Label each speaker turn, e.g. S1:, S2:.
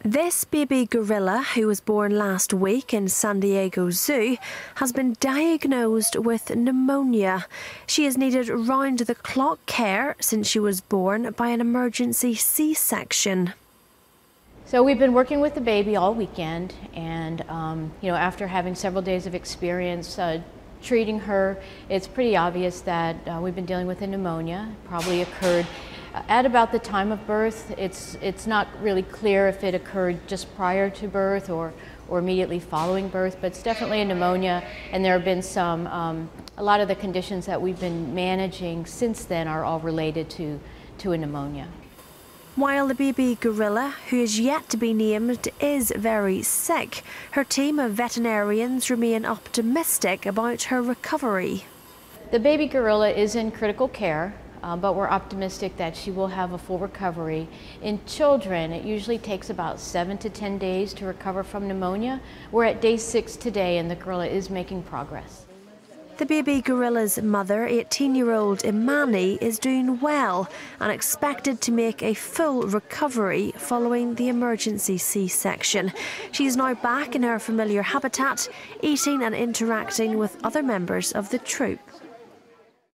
S1: This baby gorilla, who was born last week in San Diego Zoo, has been diagnosed with pneumonia. She has needed round-the-clock care since she was born by an emergency C-section.
S2: So we've been working with the baby all weekend, and after having several days of experience treating her, it's pretty obvious that we've been dealing with a pneumonia. Probably occurred at about the time of birth. It's not really clear if it occurred just prior to birth or immediately following birth, but it's definitely a pneumonia, and there have been a lot of the conditions that we've been managing since then are all related to a pneumonia.
S1: While the baby gorilla, who is yet to be named, is very sick, her team of veterinarians remain optimistic about her recovery.
S2: The baby gorilla is in critical care, but we're optimistic that she will have a full recovery. In children, it usually takes about 7 to 10 days to recover from pneumonia. We're at day 6 today, and the gorilla is making progress.
S1: The baby gorilla's mother, 18-year-old Imani, is doing well and expected to make a full recovery following the emergency C-section. She is now back in her familiar habitat, eating and interacting with other members of the troop.